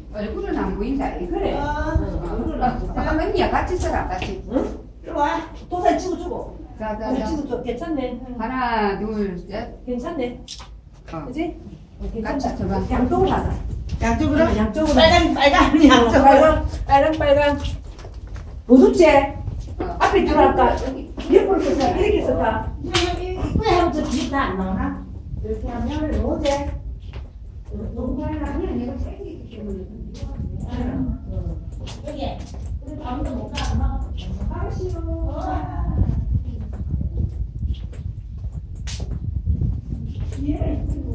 얼굴은 안 보인다. 그래. 얼굴은 안 보인다. 언니야 같이 써라 같이. 응? 이리 와. 도사진 찍어주고. 자자자. 찍어줘. 괜찮네. 하나 둘 셋. 괜찮네. 그지? 같이 써봐. 양쪽으로 하자. 양쪽으로? 양쪽으로. 빨간 양쪽으로. 빨강. 어둡지? 앞에 줄 할까? 옆으로 쓸까? 이렇게 쓸까? 왜 하면 저 뒤에 다안 나오나? 이렇게 하면 뭐지? 너무 많이 나면 이거 생기기 때문에. 여기 아무도 못 가. 엄마가 싫어. 예.